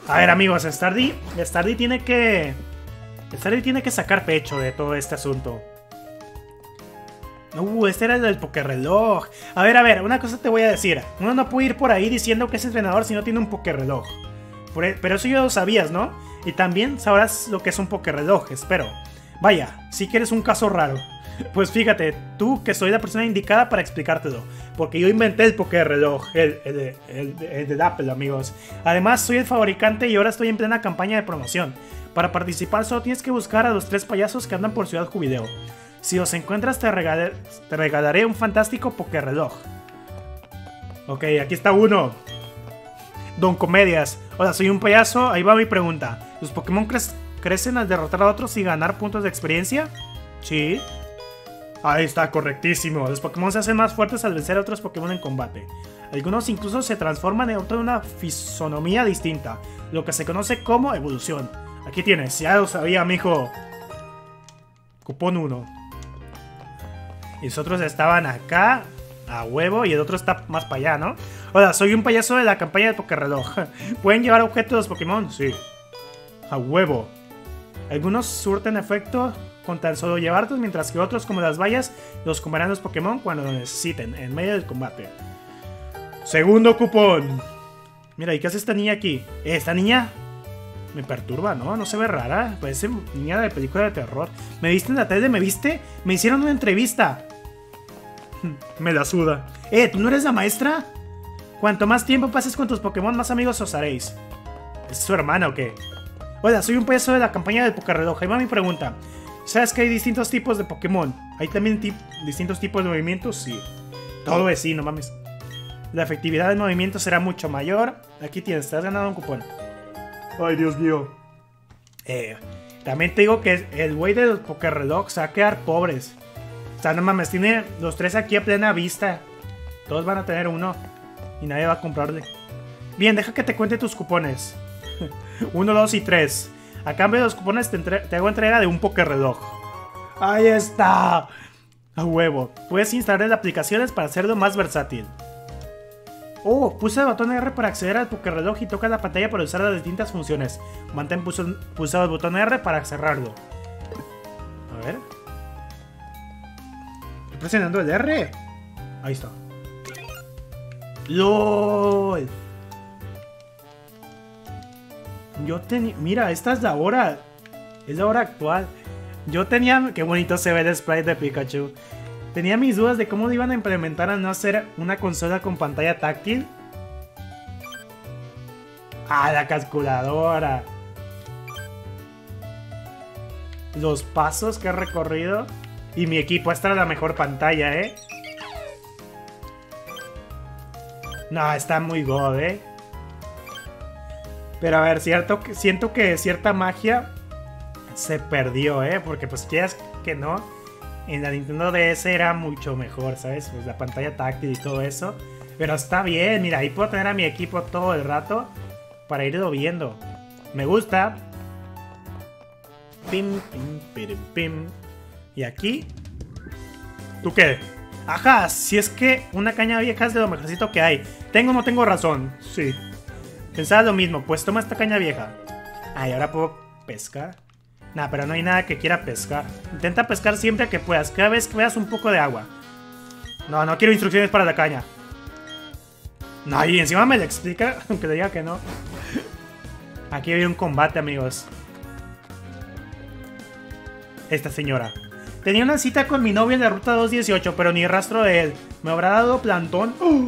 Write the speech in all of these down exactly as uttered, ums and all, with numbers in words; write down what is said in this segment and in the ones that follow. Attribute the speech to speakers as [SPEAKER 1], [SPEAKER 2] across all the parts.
[SPEAKER 1] A ver, amigos, Stardy, Stardy tiene que... Stardy tiene que sacar pecho de todo este asunto. Uh, este era el del Pokéreloj. A ver, a ver, una cosa te voy a decir. Uno no puede ir por ahí diciendo que es entrenador si no tiene un Pokéreloj. Pero eso ya lo sabías, ¿no? Y también sabrás lo que es un Pokéreloj, espero. Vaya, sí que eres un caso raro. Pues fíjate, tú que soy la persona indicada para explicártelo. Porque yo inventé el Pokéreloj, el, el, el, el, el de Apple, amigos. Además, soy el fabricante y ahora estoy en plena campaña de promoción. Para participar solo tienes que buscar a los tres payasos que andan por Ciudad Jubileo. Si los encuentras te regalaré, te regalaré un fantástico Pokéreloj. Ok, aquí está uno. Don Comedias. Hola, soy un payaso, ahí va mi pregunta. ¿Los Pokémon cre crecen al derrotar a otros y ganar puntos de experiencia? Sí. Ahí está, correctísimo. Los Pokémon se hacen más fuertes al vencer a otros Pokémon en combate. Algunos incluso se transforman en toda una fisonomía distinta, lo que se conoce como evolución. Aquí tienes, ya lo sabía, mijo. Cupón uno. Y los otros estaban acá, a huevo, y el otro está más para allá, ¿no? Hola, soy un payaso de la campaña de Pokéreloj. ¿Pueden llevar objetos de los Pokémon? Sí. A huevo. Algunos surten efecto con tan solo llevarlos, mientras que otros, como las vallas, los comerán los Pokémon cuando lo necesiten, en medio del combate. Segundo cupón. Mira, ¿y qué hace esta niña aquí? Eh, esta niña me perturba, ¿no? No se ve rara. Parece niña de película de terror. ¿Me viste en la tele? ¿Me viste? Me hicieron una entrevista. Me la suda. Eh, ¿tú no eres la maestra? Cuanto más tiempo pases con tus Pokémon, más amigos os haréis. ¿Es su hermana o qué? Hola, soy un payaso de la campaña del Pokéreloj. Ahí va mi pregunta. ¿Sabes que hay distintos tipos de Pokémon? ¿Hay también tip distintos tipos de movimientos? Sí. Todo es sí, no mames. La efectividad del movimiento será mucho mayor. Aquí tienes, te has ganado un cupón. Ay, Dios mío. Eh, también te digo que el güey de los Pokéreloj se va a quedar pobres. O sea, no mames, tiene los tres aquí a plena vista. Todos van a tener uno. Y nadie va a comprarle. Bien, deja que te cuente tus cupones. Uno, dos y tres. A cambio de los cupones te, te hago entrega de un Pokéreloj. ¡Ahí está! A huevo. Puedes instalar las aplicaciones para hacerlo más versátil. Oh, puse el botón R para acceder al Pokéreloj y toca la pantalla para usar las distintas funciones. Mantén pulsado el botón R para cerrarlo. A ver. Estoy presionando el R. Ahí está. ¡Lol! Yo tenía... Mira, esta es la hora. Es la hora actual. Yo tenía... Qué bonito se ve el sprite de Pikachu. Tenía mis dudas de cómo iban a implementar a no hacer una consola con pantalla táctil. ¡Ah, la calculadora! Los pasos que he recorrido. Y mi equipo, esta era la mejor pantalla, ¿eh? No, está muy god, ¿eh? Pero a ver, cierto, siento que cierta magia se perdió, ¿eh? Porque pues quieras que no, en la Nintendo D S era mucho mejor, ¿sabes? Pues la pantalla táctil y todo eso. Pero está bien, mira, ahí puedo tener a mi equipo todo el rato para irlo viendo. Me gusta. Pim, pim, pim, pim. Y aquí... ¿Tú qué? Ajá, si es que una caña vieja es de lo mejorcito que hay. ¿Tengo o no tengo razón? Sí. Pensaba lo mismo, pues toma esta caña vieja. Ay, ahora puedo pescar. Nah, pero no hay nada que quiera pescar. Intenta pescar siempre que puedas, cada vez que veas un poco de agua. No, no quiero instrucciones para la caña. No, y encima me lo explica, aunque le diga que no. Aquí hay un combate, amigos. Esta señora. Tenía una cita con mi novio en la ruta dos dieciocho, pero ni rastro de él. ¿Me habrá dado plantón? ¡Oh!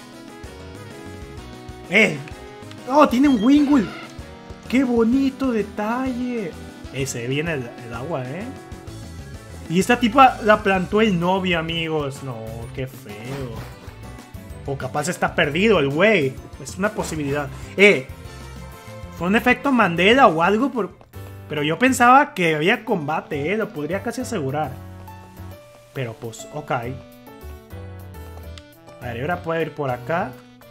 [SPEAKER 1] ¡Eh! ¡Oh, tiene un Wingull! ¡Qué bonito detalle! Ese viene el, el agua, ¿eh? Y esta tipa la plantó el novio, amigos. No, qué feo. O capaz está perdido el güey. Es una posibilidad. ¡Eh! ¿Fue un efecto Mandela o algo? Por... Pero yo pensaba que había combate, ¿eh? Lo podría casi asegurar. Pero pues, ok. A ver, ahora puedo ir por acá.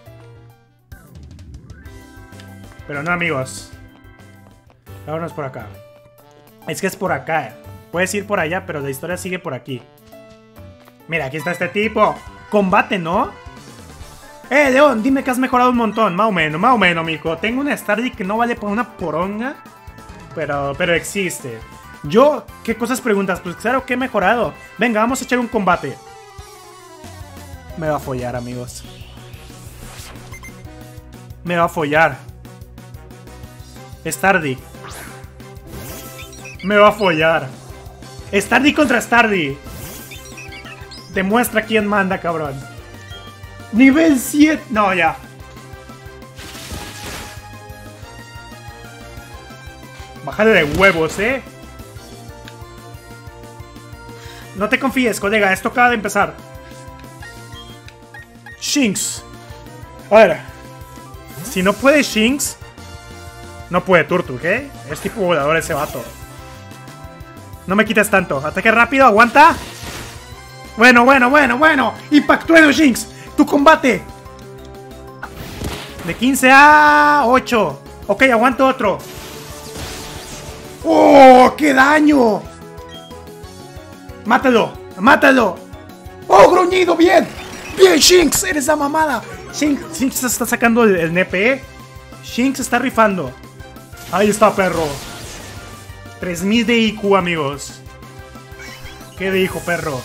[SPEAKER 1] Pero no, amigos. Vámonos por acá. Es que es por acá. Puedes ir por allá, pero la historia sigue por aquí. Mira, aquí está este tipo. Combate, ¿no? Eh, León, dime que has mejorado un montón. Más o menos, más o menos, mijo. Tengo una Stardy que no vale por una poronga. Pero, pero existe. Yo, ¿qué cosas preguntas? Pues claro que he mejorado. Venga, vamos a echar un combate. Me va a follar, amigos. Me va a follar. Stardy. Me va a follar. Stardy contra Stardy. Demuestra quién manda, cabrón. Nivel siete. No, ya. Bájale de huevos, eh. No te confíes, colega. Esto acaba de empezar. Shinx. A ver. Si no puede Shinx, no puede Turtok, ¿eh? Es tipo volador ese vato. No me quites tanto. Ataque rápido, aguanta. Bueno, bueno, bueno, bueno. Impactuero, Shinx. Tu combate. De quince a ocho. Ok, aguanto otro. ¡Oh, qué daño! Mátalo, mátalo. ¡Oh, gruñido! ¡Bien! ¡Bien, Shinx! ¡Eres la mamada! Shinx, Shinx está sacando el, el N P, ¿eh? Shinx está rifando. Ahí está, perro. tres mil de I Q, amigos. ¿Qué dijo, perro?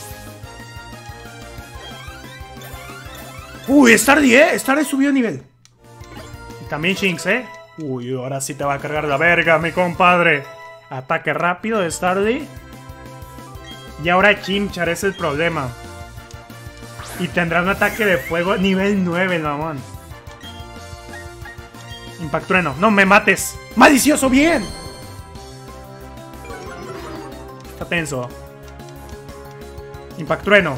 [SPEAKER 1] Uy, Stardy, ¿eh? Stardy subió de nivel. Y también Shinx, ¿eh? Uy, ahora sí te va a cargar la verga, mi compadre. Ataque rápido de Stardy. Y ahora Chimchar es el problema. Y tendrá un ataque de fuego nivel nueve, mamón. Impact Trueno. No me mates. ¡Malicioso, bien! Está tenso. Impact Trueno.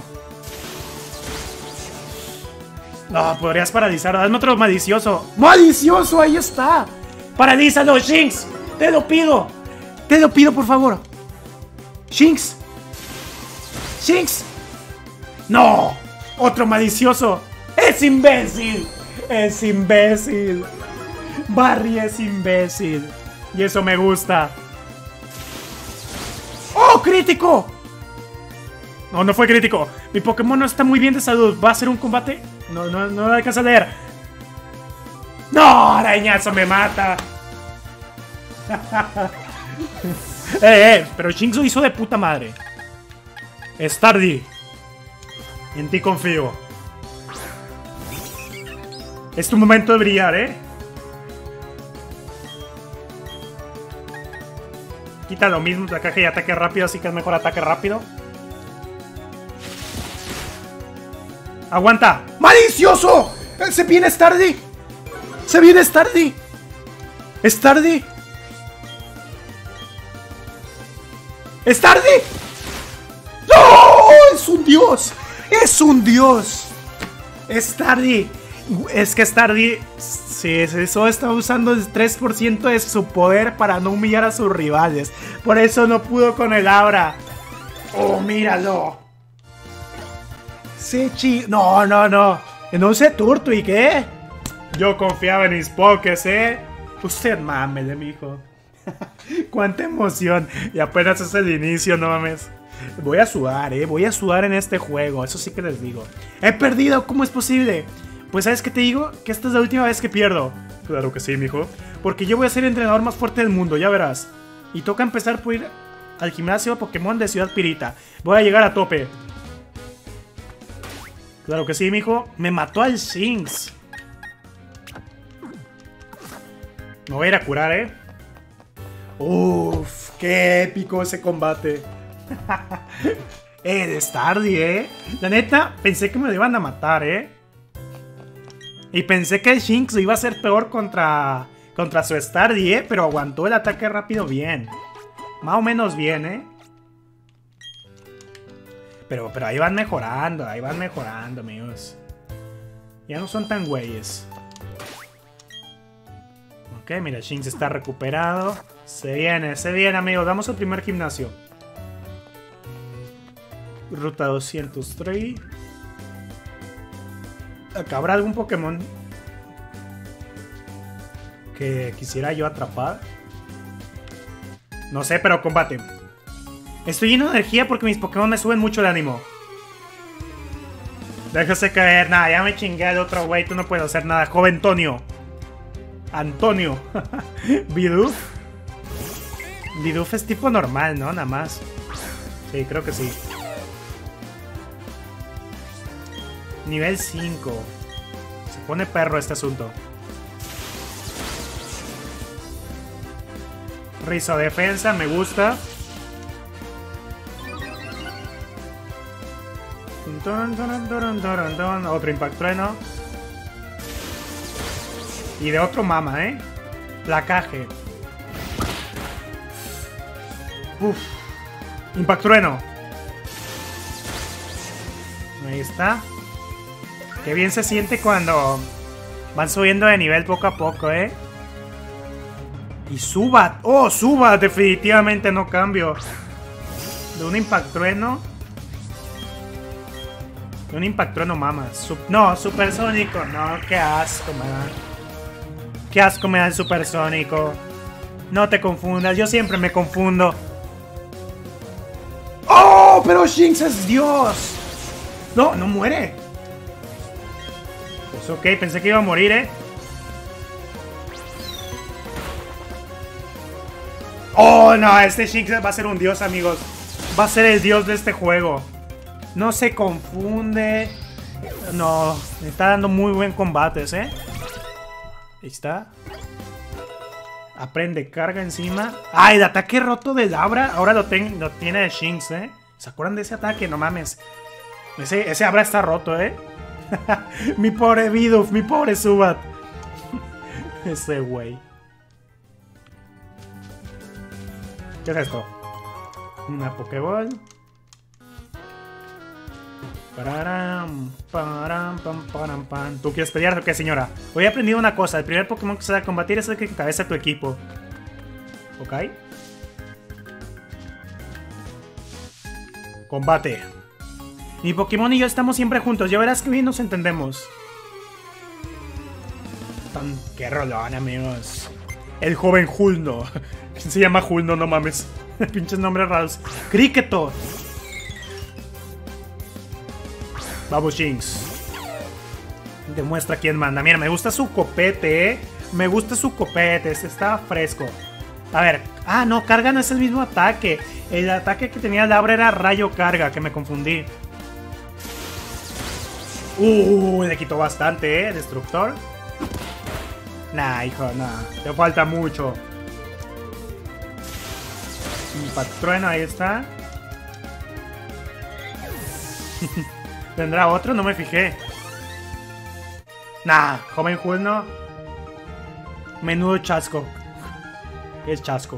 [SPEAKER 1] No, podrías paralizar. Dame otro malicioso. ¡Malicioso! Ahí está. Paralízalo, Shinx. Te lo pido. Te lo pido, por favor. Shinx. Shinx. No. Otro malicioso. Es imbécil. Es imbécil. Barry es imbécil. Y eso me gusta. ¡Oh, crítico! No, no fue crítico. Mi Pokémon no está muy bien de salud. ¿Va a ser un combate? No, no, no me alcanza a leer. ¡No! Arañazo me mata. eh, eh, pero Shinx lo hizo de puta madre. Stardy. En ti confío. Es tu momento de brillar, ¿eh? Quita lo mismo, ataque y ataque rápido, así que es mejor ataque rápido. ¡Aguanta! ¡Malicioso! ¡Se viene Stardy! ¡Se viene Stardy! ¡Stardy! ¡Stardy! ¡No! ¡Es un dios! ¡Es un dios! Stardy. Es que Stardy... Sí, eso está usando el tres por ciento de su poder para no humillar a sus rivales. Por eso no pudo con el aura. ¡Oh, míralo! Sí, chi... No, no, no. No sé Turtwig, ¿eh? Yo confiaba en mis pokés, ¿eh? Usted mámele, mijo. Cuánta emoción. Y apenas es el inicio, no mames. Voy a sudar, ¿eh? Voy a sudar en este juego. Eso sí que les digo. He perdido, ¿cómo es posible? Pues ¿sabes qué te digo? Que esta es la última vez que pierdo. Claro que sí, mijo. Porque yo voy a ser el entrenador más fuerte del mundo, ya verás. Y toca empezar por ir al gimnasio Pokémon de Ciudad Pirita. Voy a llegar a tope. Claro que sí, mijo. Me mató al Shinx. Me voy a ir a curar, ¿eh? Uff, qué épico ese combate. Eh, de Stardy, ¿eh? La neta, pensé que me lo iban a matar, ¿eh? Y pensé que el Shinx lo iba a hacer peor contra, contra su Stardy, ¿eh? Pero aguantó el ataque rápido bien. Más o menos bien, ¿eh? Pero, pero ahí van mejorando, ahí van mejorando, amigos. Ya no son tan güeyes. Ok, mira, Shinx está recuperado. Se viene, se viene, amigos. Vamos al primer gimnasio. Ruta doscientos tres. Acá habrá algún Pokémon que quisiera yo atrapar. No sé, pero combate. Estoy lleno de energía porque mis Pokémon me suben mucho el ánimo. Déjase caer. Nada, ya me chingué al otro güey. Tú no puedes hacer nada. Joven Antonio. Antonio. Bidoof. Bidoof es tipo normal, ¿no? Nada más. Sí, creo que sí. Nivel cinco. Se pone perro este asunto. Rizo defensa, me gusta. Otro Impact Trueno. Y de otro mama, ¿eh? Placaje. Uf. Impact Trueno. Ahí está. Qué bien se siente cuando van subiendo de nivel poco a poco, ¿eh? Y Zubat. Oh, Zubat. Definitivamente no cambio. De un Impact Trueno. De un Impact Trueno mama. Sup no, Supersónico. No, qué asco me da. Qué asco me da el Supersónico. No te confundas. Yo siempre me confundo. ¡Oh! Pero Shinx es Dios. No, no muere. Pues ok, pensé que iba a morir, ¿eh? Oh, no, este Shinx va a ser un dios, amigos. Va a ser el dios de este juego. No se confunde. No, me está dando muy buen combate, ¿eh? Ahí está. Aprende, carga encima. ¡Ah, el ataque roto de Abra! Ahora lo, ten, lo tiene el Shinx, ¿eh? ¿Se acuerdan de ese ataque? No mames. Ese, ese Abra está roto, ¿eh? Mi pobre Bidoof, mi pobre Zubat. Ese güey. ¿Qué es esto? Una Pokéball. Pararam, param, pam, param, pam. ¿Tú quieres pelear o qué, señora? Hoy he aprendido una cosa. El primer Pokémon que se va a combatir es el que encabeza tu equipo. ¿Ok? Combate. Mi Pokémon y yo estamos siempre juntos. Ya verás que bien nos entendemos. Tan... ¡Qué rolón, amigos! El joven Hulno. ¿Quién se llama Hulno? No mames. Pinches nombres raros. Kricketot. Vamos, Shinx. Demuestra quién manda. Mira, me gusta su copete, ¿eh? Me gusta su copete. Este está fresco. A ver. Ah, no, carga no es el mismo ataque. El ataque que tenía el Abra era rayo carga, que me confundí. Uh, le quitó bastante, ¿eh? Destructor. Nah, hijo, nah. Te falta mucho. Impact Trueno, ahí está. ¿Tendrá otro? No me fijé. Nah, joven Hulno. Menudo chasco. ¿Qué es chasco?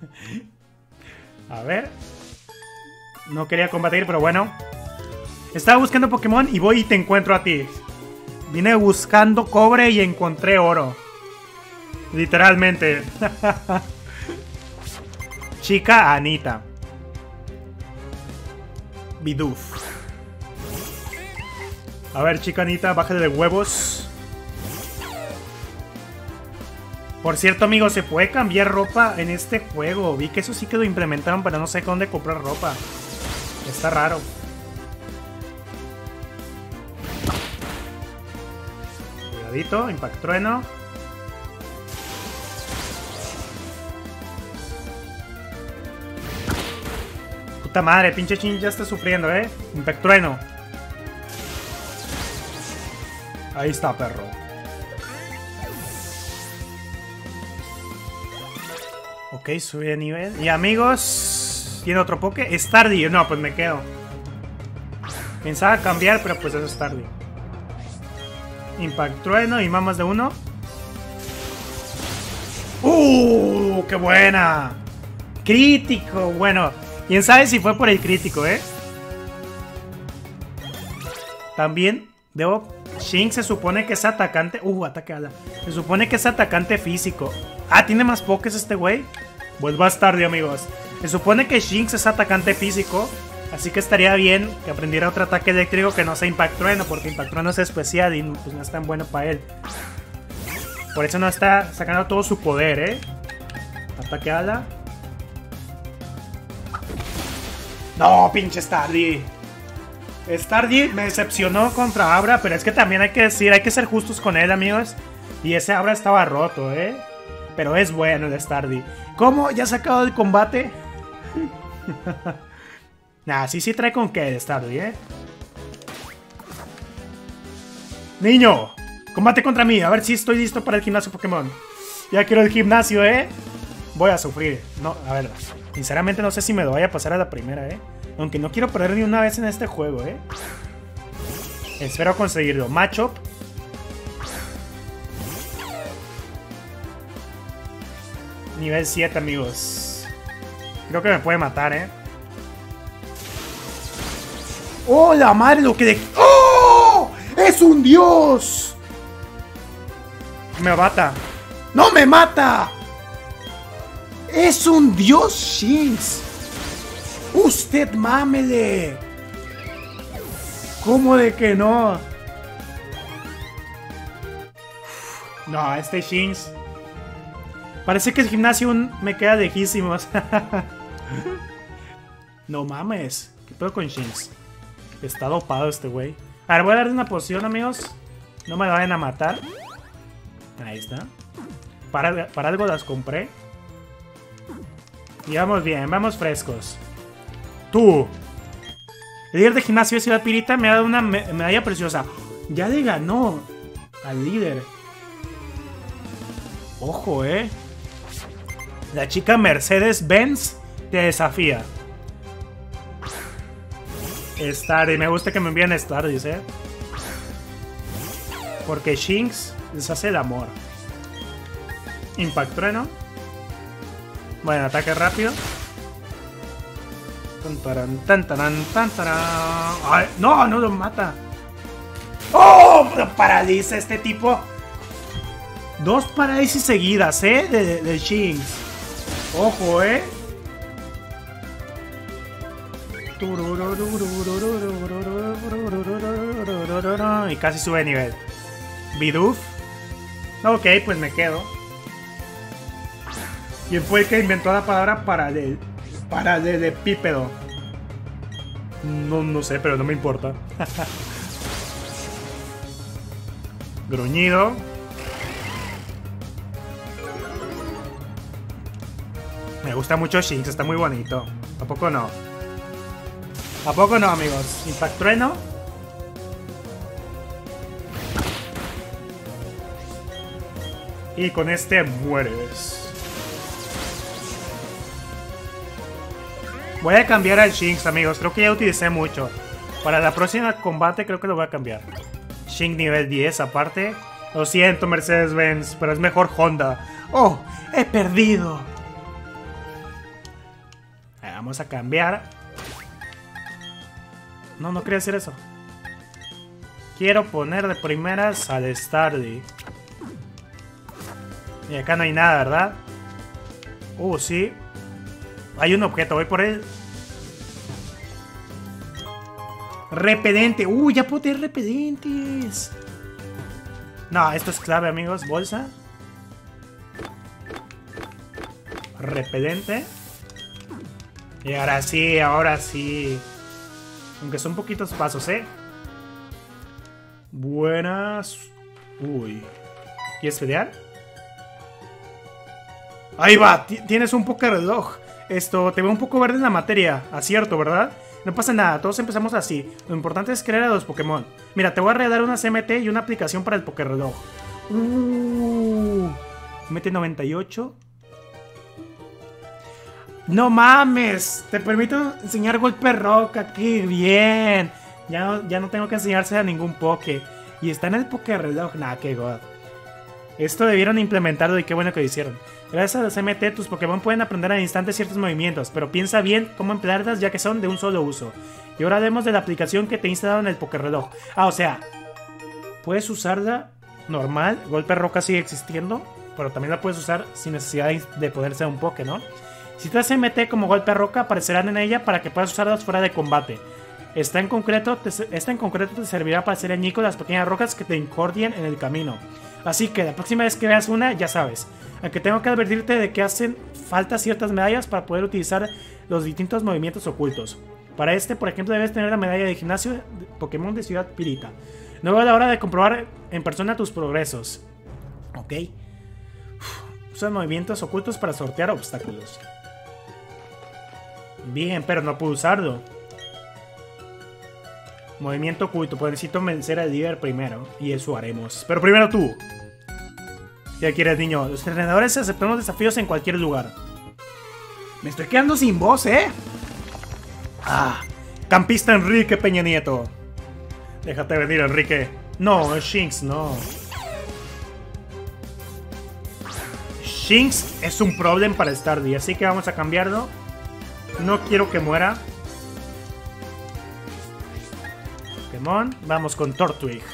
[SPEAKER 1] A ver. No quería combatir, pero bueno. Estaba buscando Pokémon y voy y te encuentro a ti. Vine buscando cobre y encontré oro. Literalmente. Chica Anita. Bidoof. A ver, chica Anita, bájale de huevos. Por cierto, amigos, se puede cambiar ropa en este juego. Vi que eso sí que lo implementaron, pero no sé dónde comprar ropa. Está raro. Cuidadito, Impact Trueno. Puta madre, pinche Shinx ya está sufriendo, eh. Impact Trueno. Ahí está, perro. Ok, subí de nivel. Y amigos, ¿tiene otro Poké? Starly. No, pues me quedo. Pensaba cambiar, pero pues es Starly. Impact Trueno y más de uno. ¡Uh! ¡Qué buena! Crítico. Bueno, quién sabe si fue por el crítico, ¿eh? También debo... Shinx se supone que es atacante... Uh, ataque ala. Se supone que es atacante físico. Ah, ¿tiene más pokés este güey? Pues más tarde, amigos. Se supone que Shinx es atacante físico. Así que estaría bien que aprendiera otro ataque eléctrico que no sea Impact Trueno. Porque Impact Trueno es especial y pues no es tan bueno para él. Por eso no está sacando todo su poder, ¿eh? Ataque ala. No, pinche Starly. Stardy me decepcionó contra Abra, pero es que también hay que decir, hay que ser justos con él, amigos. Y ese Abra estaba roto, ¿eh? Pero es bueno el Stardy. ¿Cómo? ¿Ya ha sacado el combate? Nah, sí, sí trae con qué el Stardy, ¿eh? Niño, combate contra mí, a ver si estoy listo para el gimnasio Pokémon. Ya quiero el gimnasio, ¿eh? Voy a sufrir. No, a ver, sinceramente no sé si me lo vaya a pasar a la primera, ¿eh? Aunque no quiero perder ni una vez en este juego, ¿eh? Espero conseguirlo. Matchup. Nivel siete, amigos. Creo que me puede matar, ¿eh? ¡Oh, la madre! Lo que de... ¡Oh! ¡Es un dios! Me mata. ¡No me mata! ¡Es un dios, Shinx! ¡Usted mámele! ¿Cómo de que no? No, este Shinx. Parece que el gimnasio me queda lejísimos. No mames. ¿Qué pedo con Shinx? Está dopado este güey. A ver, voy a darle una poción, amigos. No me vayan a matar. Ahí está. Para, para algo las compré. Y vamos bien, vamos frescos. Tú. El líder de gimnasio de Ciudad Pirita me ha dado una me medalla preciosa. Ya le ganó al líder. Ojo, eh. La chica Mercedes Benz te desafía. Stardy, me gusta que me envíen Stardys, eh. Porque Shinx les hace el amor. Impact Trueno. Bueno, ataque rápido. Tan, tan, tan, tan, tan. Ay, no, no lo mata. ¡Oh! Lo paraliza este tipo. Dos parálisis seguidas, ¿eh? De, de, de Shinx. Ojo, ¿eh? Y casi sube de nivel. Bidoof. Ok, pues me quedo. ¿Quién fue el que inventó la palabra paralel? Paralelepípedo. No, no sé, pero no me importa. Gruñido. Me gusta mucho Shinx, está muy bonito. ¿A poco no? ¿A poco no, amigos? Impact Trueno. Y con este mueres. Voy a cambiar al Shinx, amigos. Creo que ya utilicé mucho. Para la próxima combate creo que lo voy a cambiar. Shinx nivel diez aparte. Lo siento, Mercedes-Benz, pero es mejor Honda. ¡Oh! ¡He perdido! Vamos a cambiar. No, no quería hacer eso. Quiero poner de primeras al Stardy. Y acá no hay nada, ¿verdad? Uh, sí. Hay un objeto, voy por él. Repelente. Uh, ya puedo tener repelentes. No, esto es clave, amigos. Bolsa. Repelente. Y ahora sí, ahora sí. Aunque son poquitos pasos, ¿eh? Buenas. Uy. ¿Quieres pelear? Ahí va, tienes un Pokéreloj. Esto, te veo un poco verde en la materia. Acierto, ¿verdad? No pasa nada, todos empezamos así. Lo importante es creer a los Pokémon. Mira, te voy a regalar una C M T y una aplicación para el Pokéreloj. Uh, M T noventa y ocho. ¡No mames! Te permito enseñar golpe roca. ¡Qué bien! Ya no, ya no tengo que enseñarse a ningún Poké. Y está en el Pokéreloj. Nah, qué god. Esto debieron implementarlo y qué bueno que lo hicieron. Gracias a las M T, tus Pokémon pueden aprender al instante ciertos movimientos, pero piensa bien cómo emplearlas ya que son de un solo uso. Y ahora hablemos de la aplicación que te he instalado en el Pokéreloj. Ah, o sea, puedes usarla normal, golpe roca sigue existiendo, pero también la puedes usar sin necesidad de poder ser un Poké, ¿no? Si te das M T como golpe roca, aparecerán en ella para que puedas usarlas fuera de combate. Esta en concreto te, esta en concreto te servirá para hacer añicos las pequeñas rocas que te incordien en el camino. Así que la próxima vez que veas una, ya sabes. Aunque tengo que advertirte de que hacen falta ciertas medallas para poder utilizar los distintos movimientos ocultos. Para este, por ejemplo, debes tener la medalla de gimnasio de Pokémon de Ciudad Pirita. Luego a la hora de comprobar en persona tus progresos. Ok. Uf, usa movimientos ocultos para sortear obstáculos. Bien, pero no puedo usarlo. Movimiento oculto, pues necesito vencer al líder primero. Y eso haremos. Pero primero tú. ¿Qué quieres, niño? Los entrenadores aceptan los desafíos en cualquier lugar. Me estoy quedando sin voz, ¿eh? Ah, campista Enrique Peña Nieto. Déjate venir, Enrique. No, es Shinx, no. Shinx es un problema para Starly, así que vamos a cambiarlo. No quiero que muera. Pokémon, vamos con Tortwig.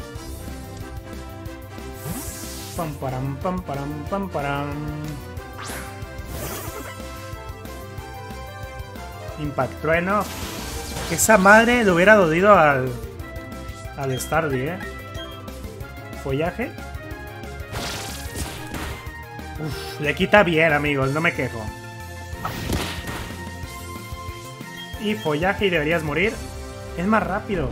[SPEAKER 1] Pam param, pam param, pam param. Impact Trueno. Esa madre le hubiera dolido al al Starly, eh. Follaje. Uf, le quita bien, amigos, no me quejo. Y follaje y deberías morir. Es más rápido.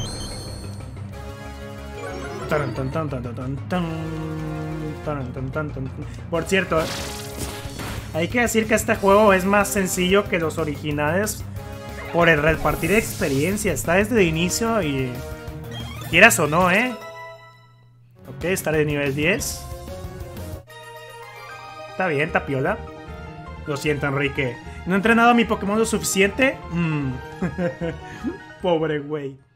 [SPEAKER 1] Por cierto, hay que decir que este juego es más sencillo que los originales por el repartir experiencia. Está desde el inicio y... quieras o no, ¿eh? Ok, estaré de nivel diez. Está bien, tapiola. Lo siento, Enrique. ¿No he entrenado a mi Pokémon lo suficiente? Mm. Pobre güey.